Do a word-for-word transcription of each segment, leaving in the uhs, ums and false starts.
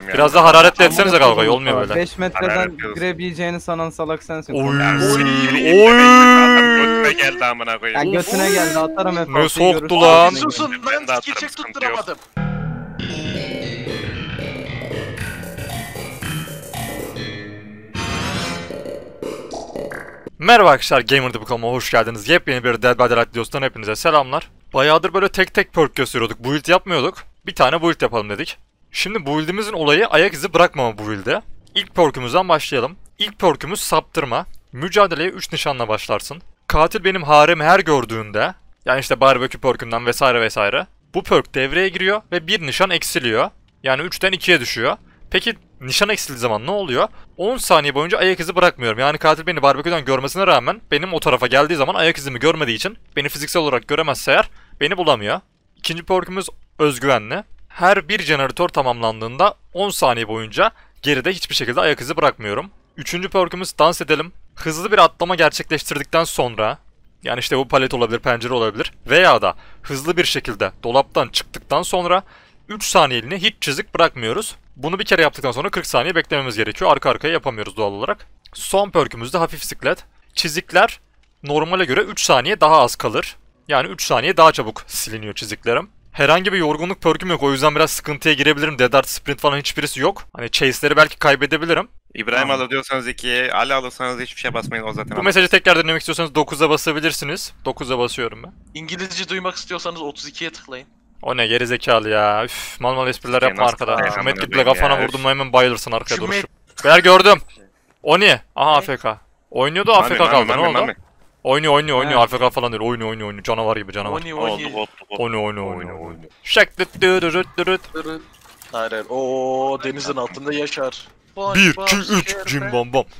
Biraz da hararetle etsenize kavgayı, olmuyor böyle. beş metreden grab yiyeceğini sanan salak sensin. Oy. Oy. Götüme geldi amına koyayım. Ya götüne geldi, atarım hep. Ne soktu lan? Susun lan, geçek tutturamadım. Merhaba arkadaşlar, Gamer Dıbı kanalıma hoş geldiniz. Yepyeni bir Dead by Daylight videosundan hepinize selamlar. Bayağıdır böyle tek tek perk gösteriyorduk, build yapmıyorduk. Bir tane build yapalım dedik. Şimdi build'imizin olayı ayak izi bırakmama bu build'e. İlk perk'ümüzden başlayalım. İlk perk'ümüz saptırma. Mücadeleye üç nişanla başlarsın. Katil benim haremi her gördüğünde, yani işte barbekü perk'ünden vesaire vesaire, bu perk devreye giriyor ve bir nişan eksiliyor. Yani üçten ikiye düşüyor. Peki nişan eksildiği zaman ne oluyor? on saniye boyunca ayak izi bırakmıyorum. Yani katil beni barbeküden görmesine rağmen benim o tarafa geldiği zaman ayak izimi görmediği için, beni fiziksel olarak göremezse eğer, beni bulamıyor. İkinci perk'ümüz özgüvenli. Her bir jeneratör tamamlandığında on saniye boyunca geride hiçbir şekilde ayak izi bırakmıyorum. Üçüncü perk'ümüz dans edelim. Hızlı bir atlama gerçekleştirdikten sonra, yani işte bu palet olabilir, pencere olabilir veya da hızlı bir şekilde dolaptan çıktıktan sonra üç saniyeliğine hiç çizik bırakmıyoruz. Bunu bir kere yaptıktan sonra kırk saniye beklememiz gerekiyor. Arka arkaya yapamıyoruz doğal olarak. Son perk'ümüz de hafif siklet. Çizikler normale göre üç saniye daha az kalır. Yani üç saniye daha çabuk siliniyor çiziklerim. Herhangi bir yorgunluk perk'üm yok, o yüzden biraz sıkıntıya girebilirim. Dead Art Sprint falan hiçbirisi yok. Hani chase'leri belki kaybedebilirim. İbrahim alır diyorsanız ikiye, Ali alırsanız hiçbir şey basmayın, o zaten. Bu mesajı tekrar denemek istiyorsanız dokuza basabilirsiniz. dokuza basıyorum ben. İngilizce duymak istiyorsanız otuz ikiye tıklayın. O ne gerizekalı ya. Üf, mal mal espriler yapma arkada. Şu medkitle kafana vurdum mu hemen bayılırsın arkaya Şu duruşup. Beyler gördüm. O niye? Aha A F K. Oynuyordu A F K kaldı, ne oldu? Oynuyor oynuyor oynuyor, A F K falan değil, oynuyor oynuyor oynuyor, canavar gibi canavar. Oynuyor Oldu, oynuyor. oldu, oldu. Oynuyor oynuyor oynuyor oynuyor. Şek dıt dırıt dırıt. Hayır hayır. Oo, denizin altında yaşar. bir iki üç cim bom bom.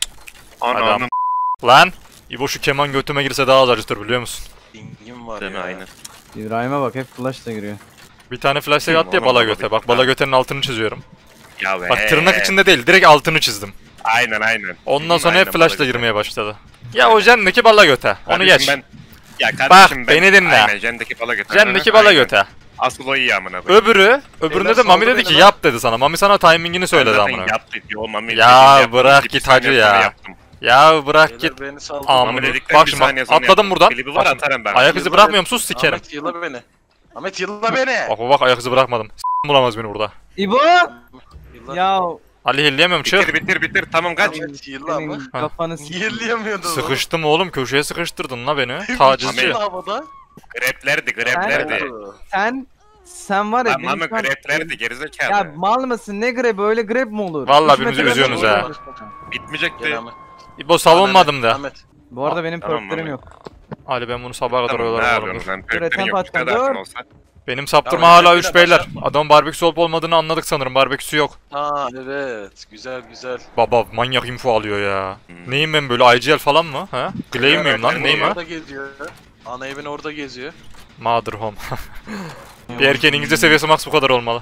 Ananın Lan! İbo şu keman götüme girse daha az acıtır biliyor musun? dingim var d***ını ya. aynı. İbrahim'e bak, hep flash'la giriyor. Bir tane flash attı ya bala göte. Bak bala götenin altını çiziyorum. Ya be. Bak tırnak içinde değil, direkt altını çizdim. Aynen aynen. Ondan sonra Aynen, hep flash'la bala girmeye başladı. Ya o jendeki bala göte. Onu Kardeşim geç. Ben, ya kardeşim Bak, ben, beni dinle. Aynen jendeki bala götü. Jendeki bala göte. Asıl o iyi amına koyayım. Öbürü, öbüründe de Mami dedi ki yap dedi sana. Mami sana timingini söyledi amına. Yaptı diyor Mami. Ya bırak git hacı ya. Ya bırak git. Beni saldı. Amına. Bak şimdi bak, atladım buradan. Klibi var, atarım ben. Ayak izi bırakmıyorum, sus sikerim. Ahmet yılla beni. Ahmet yılla beni. Bak bak ayak izi bırakmadım. S*** bulamaz beni burada. İbo! Yılla. Ya Ali hilleyemiyorum, Bitir çık. bitir bitir, tamam kaç. Ahmet yılla ama. senin kafanı s***. Yırlayamıyordun. Sıkıştım oğlum, köşeye sıkıştırdın la beni. Tacizci. Ahmet havada. Greplerdi greplerdi. Sen, sen var ya Lan Mami benim şu an- greplerdi gerizekalı. Ya mal mısın, ne grab, öyle grab mi olur? Vallahi Üç birbirinizi metreden üzüyorsunuz sonra- ha. Bitmeyecekti. Gel Ahmet. İbo savunmadım da. Ahmet. Bu arada benim Tamam, perklerim Mami. yok. Ali ben bunu sabaha kadar Tamam, ne oyalarım oğlum. yapıyorsun dur. lan? Perklerin Üreten yok. Bir patron, kadar dur. olsa. Benim saptırma Tamam, hala bekle, üç beyler. başla. Adamın barbeküsü olup olmadığını anladık sanırım. Barbeküsü yok. Ha evet. Güzel güzel. Baba manyak info alıyor ya. Hmm. Neyim ben böyle, I G L falan mı? Ha? Glaive miyim lan? Ana Neyim evin ha? Orada geziyor. Ana evin orada geziyor. Mother home. Bir erkeğin İngilizce seviyesi max bu kadar olmalı.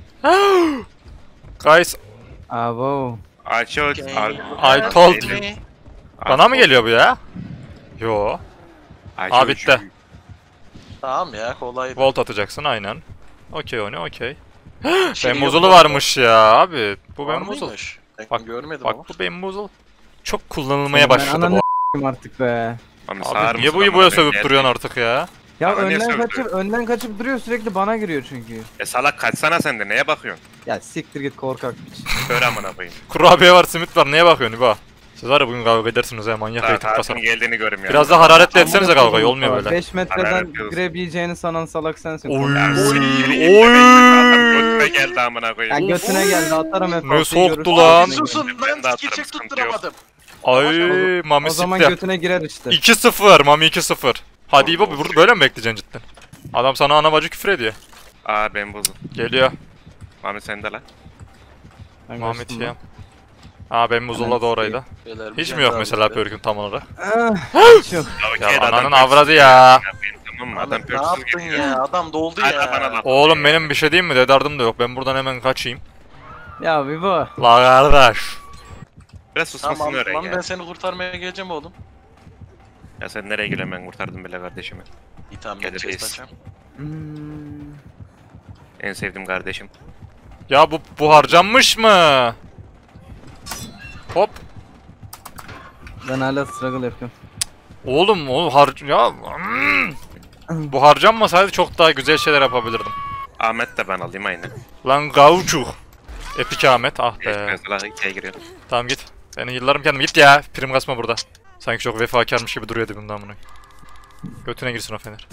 Guys, Abo. Açıl. I told you. Bana mı geliyor bu ya? Yo. Aa, bitti. Tamam ya, kolay. Volt atacaksın aynen. Okey onu okey. Şey Bembuzulu yok, varmış ya abi. Bu var bembuzul. mıymış? Ben Bak, görmedim ama. Bak bu bembuzul. Çok kullanılmaya başladı Ben bu. ananı s**eyim artık be. Abi niye bu İbo'ya sövüp duruyorsun artık ya? Ya Bana niye önden sövdü? kaçıp önden kaçıp duruyor, sürekli bana giriyor çünkü. E salak kaçsana sen de, neye bakıyorsun? Ya siktir git korkak piç. Kör amına koyayım. Kurabiye var, simit var, neye bakıyorsun İbo? Siz var ya bugün kavga edersiniz ya, manyak Daha eğitim kasar. tatilin geldiğini görüm ya. Biraz da hararetle etsenize kavgayı, olmuyor böyle. beş metreden Hararet yapıyorsun. grab yiyeceğini sanan salak sensin. Oy. Oy. Oy. Götüme geldi amına Ya koyayım. götüne geldi, atarım hep. Ne altıyı soktu görürsün. lan? Susun Ben de lan, atarım, geçek sıkıntı tutturamadım. Ay Mami O zaman sikti. götüne girer işte. iki sıfır Mami iki sıfır. Hadi İbo burada böyle mi bekleyeceksin cidden? Adam sana ana bacı küfür ediyor. Aa ben buldum. Geliyor. Mami sende lan. Ben Mahmet kaçtım ya. lan. Aa ben muzulla da oraydı. Beyler, bir Hiç can mi yok daha mesela bizde. perkün tam olarak? Ah, yok. Ya ananın avradı ya. Tamam mı? Adam Ahmet ne pörksüz yaptın geliyor. ya? Adam doldu Hala bana ya. laf. Oğlum benim bir şey diyeyim mi? Dedardım da yok. Ben buradan hemen kaçayım. Ya bir bu. La kardeş. Biraz susmasını Tamam öğren lan, ya. ben seni kurtarmaya geleceğim oğlum. Ya sen nereye geliyorsun, ben kurtardım bile kardeşimi. İyi tamam, Gelir ben chest reis. açacağım. Hmm. En sevdiğim kardeşim. Ya bu bu harcanmış mı? Hop. Ben hala struggle yapıyorum. Oğlum o har ya hmm. Bu harcanmasaydı çok daha güzel şeyler yapabilirdim. Ahmet de ben alayım aynı. Lan gauçuk. Epik Ahmet ah be. Mesela ikiye giriyor. Tamam git. Seni yıllarım kendim git ya. Prim kasma burada. Sanki çok vefakarmış gibi duruyor dibimde amına. Götüne girsin o fener.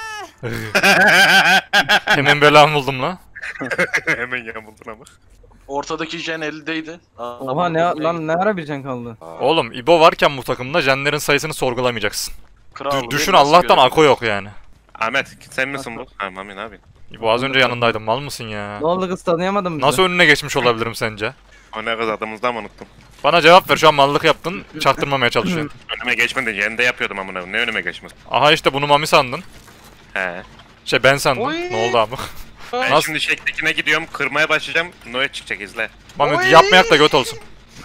Hemen belamı buldum lan. Hemen yamuldun ama. Ortadaki jen eldeydi. Aa, Oha ne lan ne ara bir can kaldı? Oğlum İbo varken bu takımda jenlerin sayısını sorgulamayacaksın. Kral, Dü- benim düşün nasıl Allah'tan görevim? Ako yok yani. Ahmet sen misin bu? Ha Mami ne yapıyorsun? İbo az önce yanındaydın mal mısın ya? Ne oldu kız, tanıyamadım bizi. Nasıl önüne geçmiş olabilirim sence? O ne kız adımızdan mı unuttum? Bana cevap ver, şu an mallık yaptın, çaktırmamaya çalışıyorsun. Önüme geçmedin. Yerinde yapıyordum amına. Ne önüme geçmez? Aha işte bunu Mami sandın. He. Şey ben sandım. Oy. Ne oldu abi? Ben Nasıl? şimdi şektekine gidiyorum. Kırmaya başlayacağım. Noe çıkacak izle. Mami Oy. yapmayak da göt olsun.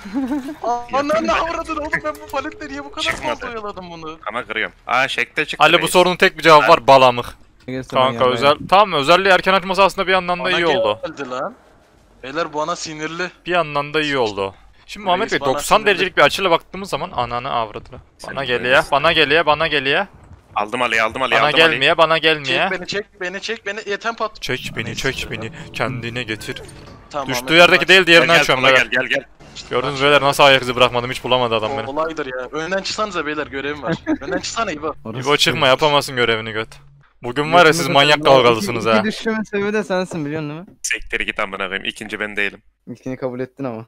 Ananı ne avradın oğlum, ben bu paletle niye bu kadar Çıkmadı. fazla oyaladım bunu? Ama kırıyorum. Aa şekte çıktı. Ali bu reis. sorunun tek bir cevabı var, balamık. Gelsin Kanka ben özel, tamam özelliği erken açması aslında bir yandan da Bana iyi oldu. geldi lan. Beyler bana sinirli. Bir yandan da iyi oldu. Şimdi Muhammed Reis Bey bana doksan sinirli. derecelik bir açıyla baktığımız zaman ananı avradını. Bana Sen geliyor, böylesin. bana geliyor, bana geliyor. Aldım Ali'yi aldım Ali'yi Bana aldım Ali'yi. gelmeye, bana gelmeye. Çek beni, çek beni, çek beni. Yetem pat. Çek beni, çek beni, kendine getir. Tamam, Düştüğü Ahmet, yerdeki Ahmet. değil, Gel diğerini gel açıyorum sola beyler. gel gel gel. Gördünüz beyler nasıl ayak izi bırakmadım, hiç bulamadı adam beni. Olaydır ya. Önden çıksanıza beyler, görevim var. Önden çıksana İbo. İbo çıkma, yapamazsın görevini göt. Bugün var ya siz manyak kavgalısınız ha. İki düşümün sebebi de sensin, biliyorsun değil mi? Sekteri git amına koyayım. İkinci ben değilim. İlkini kabul ettin ama.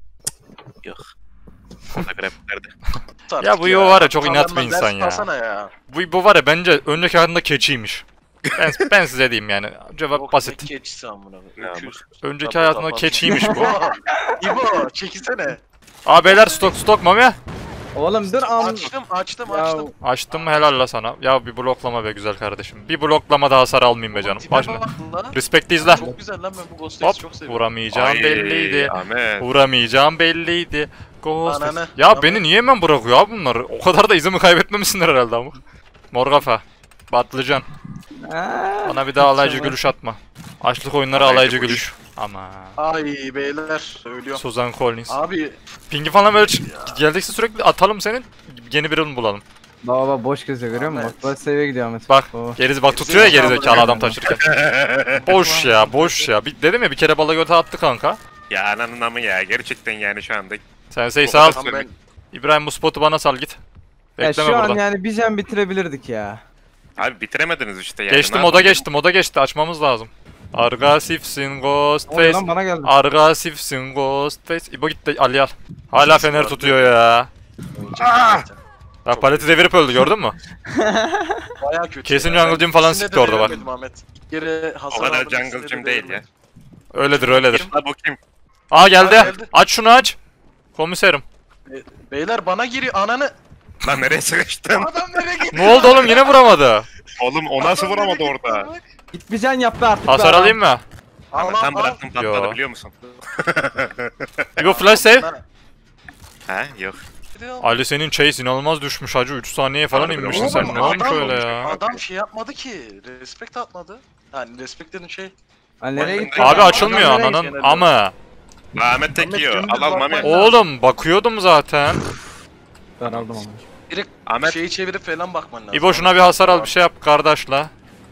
Yok. Orada grafik nerede? Ya bu İbo var ya, çok inat bir Adamdan insan ders ya. alsana ya. Bu İbo var ya, bence önceki hayatında keçiymiş. Ben, ben size diyeyim yani. Cevap Yok, basit. ne keçisi amına. Ne Öküz. Önceki Tabii, hayatında tabii. keçiymiş bu. İbo, İbo çekilsene. Aa beyler stok stok Mami. Oğlum dur am. Açtım, açtım, Ya, açtım. Açtım helal la sana. Ya bir bloklama be güzel kardeşim. Bir bloklama daha hasar almayayım be canım. Tipe Başla. bak lan. Respect izle. Çok güzel lan, ben bu Ghost Face'i çok Hop seviyorum. vuramayacağım Ay, belliydi. Ahmet. Vuramayacağım belliydi. Ghost Ananı, Face. Ya ananı. beni niye hemen bırakıyor abi bunlar? O kadar da izimi kaybetmemişsinler herhalde ama. Mor kafa. Batlıcan. Aa, Bana bir daha alaycı tamam. gülüş atma. Açlık oyunları Alaycı alaycı gülüş. gülüş. Ama. Ay beyler, ölüyorum. Suzan Collins. Abi Pingi falan böyle ç- geldikçe sürekli atalım senin. Yeni birini bulalım. Baba baba boş gözle görüyor musun? Ahmet. Bak bak seviye gidiyor Ahmet. Bak Baba. geriz bak tutuyor ya gerizekalı adam taşırken. Boş ya boş ya. Bir, dedim ya bir kere bala göte attı kanka. Ya ananın amı ya. Gerçekten yani şu anda. Sensei sağ ol. tam ben İbrahim bu spotu bana sal git. Ya Bekleme şu an burada. yani bir can bitirebilirdik ya. Abi bitiremediniz işte yani. Geçti ne moda yapalım? geçti moda geçti açmamız lazım. Argasifsin Ghost Oluyor Face. lan, bana geldi. Argasifsin Ghost Face. İbo gitti Ali al. Hala fener tutuyor ya. Bak paleti devirip öldü gördün mü? Bayağı kötü. Kesin ya. Jungle Gym falan İkisinde sikti de orada bak. veremedim Ahmet. Geri O Hasan kadar abi, jungle ikisinde gym de değil ya. veremedim. Öyledir öyledir. Ha bu kim? Aa geldi. Aa, geldi. Aç şunu aç. Komiserim. Be- Beyler bana giriyor ananı. Lan nereye sıkıştın? Adam nereye gitti? Ne oldu oğlum yine vuramadı. Oğlum o nasıl Adam vuramadı nereye gitti orada? lan? Git bir can yap be artık. Hasar be alayım mı? Ama Al, tam al, bıraktım patladı Yo. biliyor musun? İbo flash save. Bana- Ha yok. Ali senin chase inanılmaz düşmüş hacı. üç saniyeye falan Harbiden inmişsin oğlum, sen. Ne olmuş adam- öyle ya? Adam şey yapmadı ki. Respect atmadı. Yani respect dedin şey. Lan nereye gitti? Abi Adam açılmıyor nereye ananın gitti? ama. Ahmet tek Ahmet yiyor. dümdüz Al al Mami. bakmayın. Oğlum bakıyordum zaten. Daraldım ama. Direkt Ahmet. şeyi çevirip falan bakman lazım. İbo şuna bir hasar al bir şey yap kardeşle.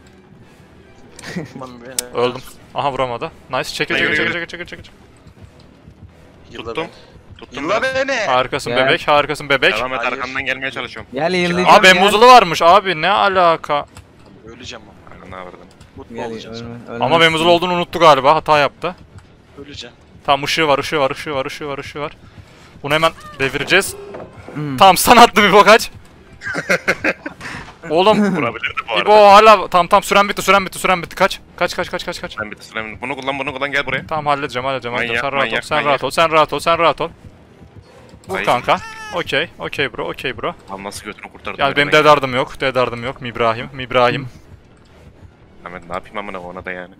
Tamam, beni- Öldüm. Aha vuramadı. Nice. Çekil Yürü, çekil yürü. çekil çekil çekil. çekil. Yılla Tuttum. beni. Tuttum Yılla ben. beni. Harikasın Gel. bebek, harikasın bebek. Devam et Hayır. arkandan gelmeye çalışıyorum. Gel yıllayacağım. Aa bembuzulu varmış abi ne alaka. Öleceğim ama. Ananı avradım. Mutlu Gel olacağız. ölme, ölme. Ama bembuzulu olduğunu unuttu galiba. Hata yaptı. Öleceğim. Tamam ışığı var, ışığı var, ışığı var, ışığı var, ışığı var. Bunu hemen devireceğiz. Hmm. Tamam sana attım İbo kaç. Oğlum Vurabilirdi bu arada. İbo hala tam tam süren bitti, süren bitti, süren bitti. Kaç. Kaç kaç kaç kaç kaç. Ben bir tsunami. Bunu kullan bunu kullan gel buraya. Tamam halledeceğim, halledeceğim, halledeceğim. Sen Manyak, rahat ol, manyak, sen manyak. rahat ol, sen rahat ol, sen rahat ol. Vur Ay. kanka. Okey, okey bro, okey bro. Abi nasıl götünü kurtardım. Yani benim ben. dedardım yok, dedardım yok. Mibrahim, Mibrahim. Ahmet ne yapayım amına ona da yani.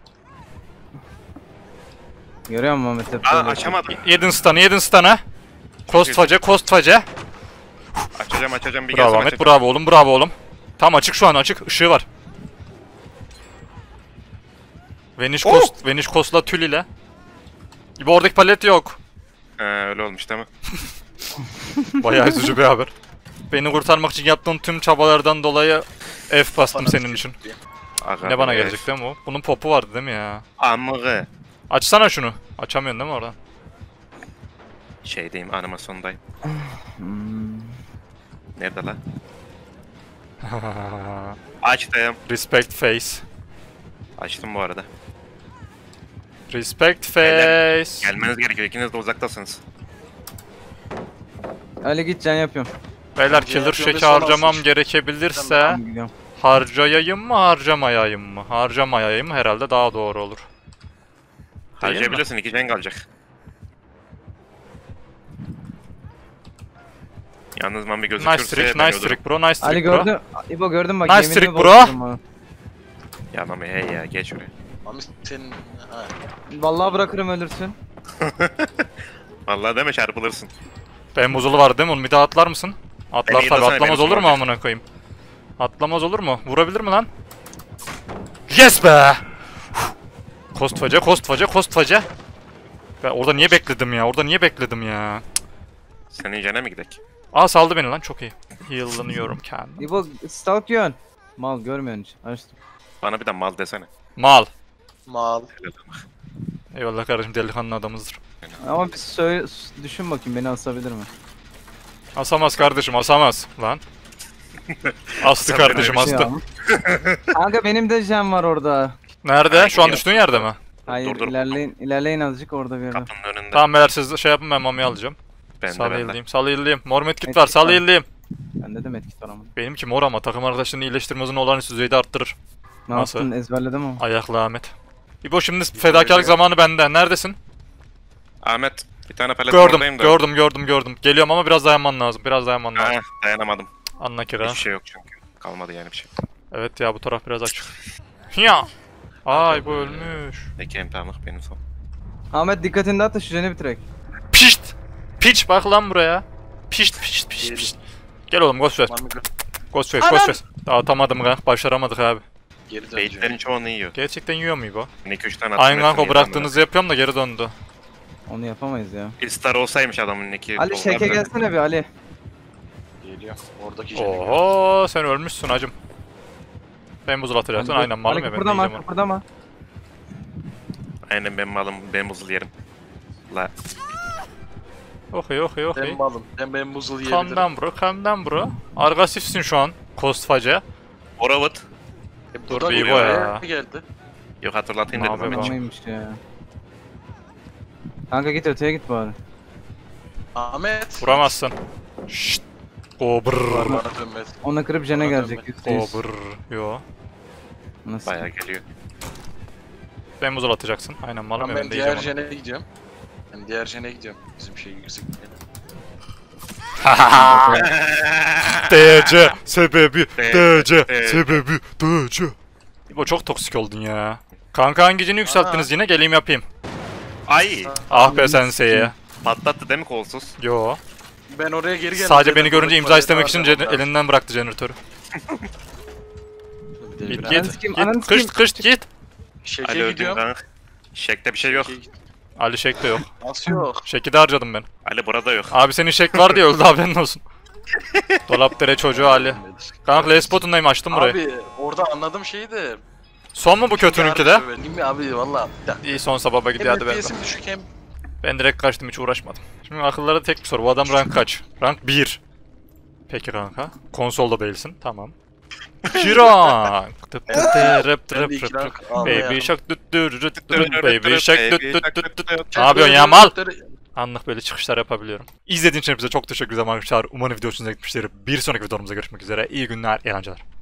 Görüyor musun Ahmet hep Aa böyle. açamadım. Yedin stun'ı, yedin stun'ı. Kostface, kostface. Açacağım açacağım bir Bravo gelsin Ahmet, açacağım. bravo oğlum, bravo oğlum. Tam açık şu an açık, ışığı var. Vanish Oh! Coast, Vanish Coast'la tül ile. İbo oradaki palet yok. Ee, öyle olmuş değil mi? Bayağı üzücü bir haber. Beni kurtarmak için yaptığın tüm çabalardan dolayı F bastım Bana senin bir için. şey- Aga Ne bana be. gelecek değil mi o? Bunun popu vardı değil mi ya? Amıgı. Açsana şunu. Açamıyorsun değil mi oradan? Şeydeyim, animasyondayım. Hmm. Nerede lan? Açtım. Respect face. Açtım bu arada. Respect face. Gelmeniz gerekiyor. İkiniz de uzaktasınız. Ali git can yapıyorum. Beyler Bence killer yapıyor ve shake son harcamam alsın. gerekebilirse Tamam gidiyorum. harcayayım mı harcamayayım mı? Harcamayayım herhalde daha doğru olur. Değil mi? Harcayabilirsin. iki can kalacak. Yalnız Mami gözükürse Nice trick, ben nice ölürüm. trick bro, nice Ali trick bro. gördüm. İbo gördüm bak. Nice yeminimi trick bro. bozdurdum ha. Ya Mami hey ya geç şuraya. Mami senin... Ha. Vallahi bırakırım ölürsün. Vallahi deme çarpılırsın. Ben buzulu var değil mi oğlum? Bir daha atlar mısın? Atlar Beni tabi, yıldasana, atlamaz benim olur mu soracak. amına koyayım? Atlamaz olur mu? Vurabilir mi lan? Yes be! Kostfaca, kostfaca, kostfaca. Ben orada niye bekledim ya? Orada niye bekledim ya? Senin cana mı gidek? Aa saldı beni lan, çok iyi. Heal'lanıyorum kendim. İbo stalk yön. Mal görmüyorsun hiç. Açtım. Bana bir de mal desene. Mal. Mal. Eyvallah kardeşim, delikanlı adamızdır. Ama bir söyle, düşün bakayım beni asabilir mi? Asamaz kardeşim, asamaz. Lan. Astı Sen kardeşim, beni astı. Kanka benim de jam var orada. Nerede? Şu an Hayır. düştüğün yerde mi? Hayır Dur, dur. ilerleyin ilerleyin azıcık orada bir yerde. Kapının önünde. Tamam beyler siz şey yapın, ben mamiyi alacağım. Ben de Sal ben de. yıldayım, sal yıldayım. Mor medkit Medkit var, sal var. yıldayım. Bende de medkit var ama. Benimki mor ama takım arkadaşlarının iyileştirme hızını olağanüstü düzeyde arttırır. Ne Nasıl? yaptın ezberledim ama. Ayaklı Ahmet. İbo şimdi fedakarlık zamanı bende. Neredesin? Ahmet bir tane palet Gördüm, oradayım da. gördüm, gördüm, gördüm. Geliyorum ama biraz dayanman lazım. Biraz dayanman lazım. Ha, dayanamadım. Anla kira. Hiçbir şey yok çünkü. Kalmadı yani bir şey. Evet ya bu taraf biraz açık. Ya. Ay bu ölmüş. Peki emtihamlık benim son. Ahmet dikkatini dağıt da şu jeni bitirek. Pişt. Piç bak lan buraya. Pişt pişt pişt Geri. pişt. Gel oğlum Ghostface. Mami gö- Ghostface Ghostface. Dağıtamadım ha. Başaramadık abi. geri Beyitlerin döneceğim. çoğunu yiyor. Gerçekten yiyor mu İbo? iki üç tane Aynen kanka, o hepsini bıraktığınızı yapıyorum da geri döndü. Onu yapamayız ya. yedim. İstar olsaymış adamın iki. Ali şeke gelsene bir Ali. Geliyor. Oradaki jene geliyor. Oho sen ölmüşsün hacım. Ben buzul atacaksın Ali, aynen malum Ali ya ben kıpırdama diyeceğim onu. kıpırdama. Aynen ben malım, ben buzul yerim. La. Okey okey okey. Ben malım. Ben ben buzul yiyebilirim. Calm down bro, calm down bro. Agresifsin şu an. Kostfaca. Oravut. E, Dur bu da bir bu ya. geldi. Yok hatırlatayım Ne dedim yapayım Ahmetciğim. Tamamıymış ya. Kanka git öteye git bari. Ahmet. Vuramazsın. Şşt. Go brrr. Bana dönmez. Ona kırıp jene Bana gelecek dönme. yüzde Go yüz. brrr. Yo. Nasıl? Bayağı geliyor. Ben buzul atacaksın. Aynen malum Tamam ya ben ben diğer diyeceğim onu. jene gidiyorum. Ben diğer jene gidiyorum. Bizim şey yüksek. D C sebebi D C D C. sebebi D C. Bu çok toksik oldun ya. Kanka hangi cini yükselttiniz yine, geleyim yapayım. Ay! Ah be senseye. Patlattı değil mi kolsuz? Yo. Ben oraya geri geldim. Sadece Dedim, beni görünce burada imza tuvalet istemek için harcamam ce- lazım. elinden bıraktı jeneratörü. Bir de Git biraz- Ananı git. sikeyim, Git ananı kışt sikeyim. kışt git. Şeke Ali öldüm gidiyorum. kanka. Şekte bir şey yok. Şeke git- Ali Şek'te yok. Nasıl yok? Şek'i de harcadım ben. Ali burada yok. Abi senin Şek var diye öldü, haberin olsun. Dolapdere çocuğu Ali. Kanka L-spot'undayım, açtım burayı. Abi orada anladığım şey de. Son mu bu kötününki de? Değil mi abi valla. Ya, İyi son sababa gidiyor Hem hadi ben. F P S'im düşük hem Ben direkt kaçtım, hiç uğraşmadım. Şimdi akıllara tek bir soru. Bu adam rank kaç? Rank bir. Peki kanka. Konsolda değilsin. Tamam. iki rank. Tıp tıp tı, rıp Ben de rıp iki rıp rank rıp. anlayamadım. Baby shark düt düt düt düt baby shark düt düt düt düt. Ne yapıyorsun Yapıyorsun ya mal? Anlık böyle çıkışlar yapabiliyorum. İzlediğiniz için hepinize çok teşekkür ederim arkadaşlar. Umarım video hoşunuza gitmiştir. Bir sonraki videomuzda görüşmek üzere. İyi günler, eğlenceler.